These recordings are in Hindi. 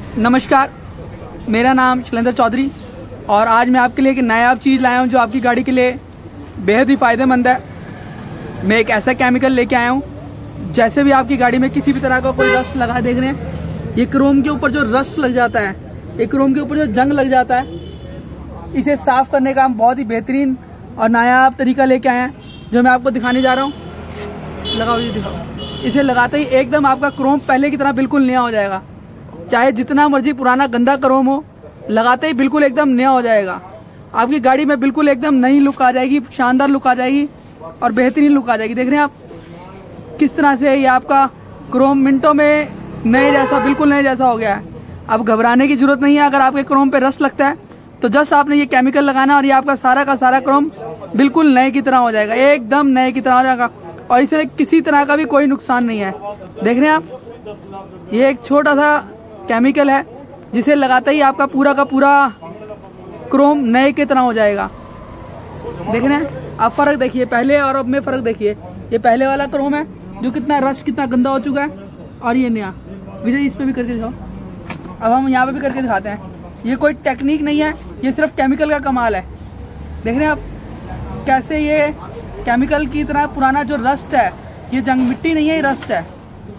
नमस्कार, मेरा नाम शैलेंद्र चौधरी और आज मैं आपके लिए एक नायाब चीज़ लाया हूं जो आपकी गाड़ी के लिए बेहद ही फ़ायदेमंद है। मैं एक ऐसा केमिकल लेके आया हूं, जैसे भी आपकी गाड़ी में किसी भी तरह का कोई रस्ट लगा, देख रहे हैं ये क्रोम के ऊपर जो रस्ट लग जाता है, ये क्रोम के ऊपर जो जंग लग जाता है, इसे साफ़ करने का हम बहुत ही बेहतरीन और नायाब तरीका लेके आए हैं, जो मैं आपको दिखाने जा रहा हूँ। लगाओ ये, दिखाओ। इसे लगाते ही एकदम आपका क्रोम पहले की तरह बिल्कुल नया हो जाएगा। चाहे जितना मर्जी पुराना गंदा क्रोम हो, लगाते ही बिल्कुल एकदम नया हो जाएगा। आपकी गाड़ी में बिल्कुल एकदम नई लुक आ जाएगी, शानदार लुक आ जाएगी और बेहतरीन लुक आ जाएगी। देख रहे हैं आप किस तरह से ये आपका क्रोम मिनटों में नए जैसा, बिल्कुल नए जैसा हो गया है। अब घबराने की जरूरत नहीं है। अगर आपके क्रोम पे रस्ट लगता है तो जस्ट आपने ये केमिकल लगाना और ये आपका सारा का सारा क्रोम बिल्कुल नए की तरह हो जाएगा, एकदम नए की तरह हो जाएगा और इससे किसी तरह का भी कोई नुकसान नहीं है। देख रहे हैं आप, ये एक छोटा सा केमिकल है जिसे लगाते ही आपका पूरा का पूरा क्रोम नए की तरह हो जाएगा। देख रहे हैं आप, फर्क देखिए पहले और अब में फर्क देखिए। ये पहले वाला क्रोम है जो कितना रश, कितना गंदा हो चुका है, और ये नया। विजय इस पे भी करके दिखाओ। अब हम यहाँ पे भी करके दिखाते हैं। ये कोई टेक्निक नहीं है, ये सिर्फ केमिकल का कमाल है। देख रहे हैं आप कैसे ये केमिकल की तरह पुराना जो रस्ट है, ये जंग मिट्टी नहीं है, ये रस्ट है,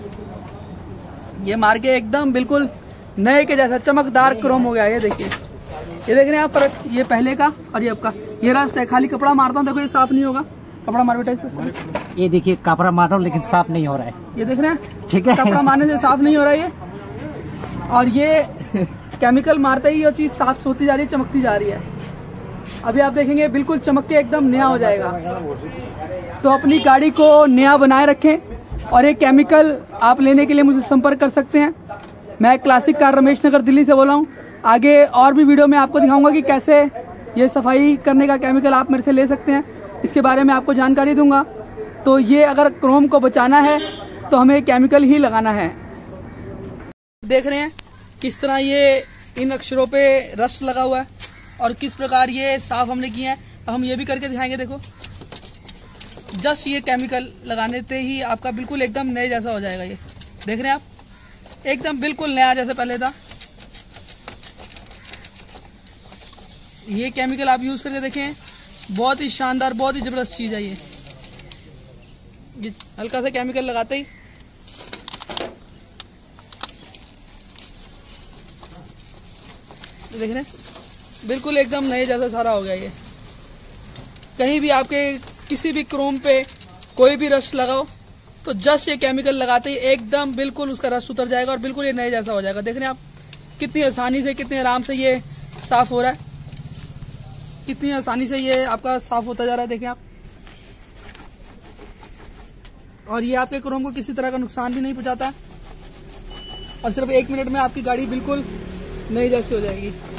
ये मार के एकदम बिल्कुल नए के जैसा चमकदार क्रोम हो गया। ये देखिए, ये देख रहे हैं आप फर्क, ये पहले का और ये आपका। ये रस्ट है, खाली कपड़ा मारता हूँ, देखो ये साफ नहीं होगा। कपड़ा मार बेटा इस पे। ये देखिए कपड़ा मार रहा हूँ लेकिन साफ नहीं हो रहा है। ये देख रहे हैं, ठीक है, कपड़ा मारने से साफ नहीं हो रहा है ये, और ये केमिकल मारते ही ये चीज साफ होती जा रही है, चमकती जा रही है। अभी आप देखेंगे बिल्कुल चमक के एकदम नया हो जाएगा। तो अपनी गाड़ी को नया बनाए रखें और ये केमिकल आप लेने के लिए मुझसे संपर्क कर सकते हैं। मैं क्लासिक कार रमेश नगर दिल्ली से बोल रहा हूँ। आगे और भी वीडियो में आपको दिखाऊंगा कि कैसे ये सफाई करने का केमिकल आप मेरे से ले सकते हैं, इसके बारे में आपको जानकारी दूंगा। तो ये अगर क्रोम को बचाना है तो हमें केमिकल ही लगाना है। देख रहे हैं किस तरह ये इन अक्षरों पे रस्ट लगा हुआ है और किस प्रकार ये साफ हमने किए हैं। अब हम ये भी करके दिखाएंगे। देखो जस्ट ये केमिकल लगाने से ही आपका बिल्कुल एकदम नए जैसा हो जाएगा। ये देख रहे हैं आप, एकदम बिल्कुल नया जैसे पहले था। ये केमिकल आप यूज करके देखें, बहुत ही शानदार, बहुत ही जबरदस्त चीज है ये हल्का सा केमिकल लगाते ही देख रहे हैं बिल्कुल एकदम नए जैसा सारा हो गया। ये कहीं भी आपके किसी भी क्रोम पे कोई भी रस्ट लगाओ तो जस्ट ये केमिकल लगाते ही एकदम बिल्कुल उसका रस्ट उतर जाएगा और बिल्कुल ये नए जैसा हो जाएगा। देख रहे हैं आप कितनी आसानी से, कितने आराम से ये साफ हो रहा है, कितनी आसानी से ये आपका साफ होता जा रहा है। देखें आप, और ये आपके क्रोम को किसी तरह का नुकसान भी नहीं पहुंचाता और सिर्फ 1 मिनट में आपकी गाड़ी बिल्कुल नई जैसी हो जाएगी।